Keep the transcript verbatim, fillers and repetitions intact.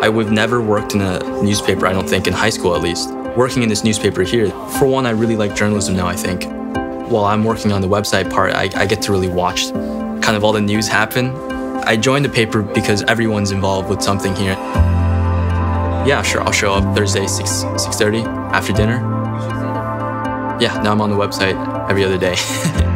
I would have never worked in a newspaper, I don't think, in high school at least. Working in this newspaper here, for one, I really like journalism now, I think. While I'm working on the website part, I, I get to really watch kind of all the news happen. I joined the paper because everyone's involved with something here. Yeah, sure, I'll show up Thursday, six thirty after dinner. Yeah, now I'm on the website every other day.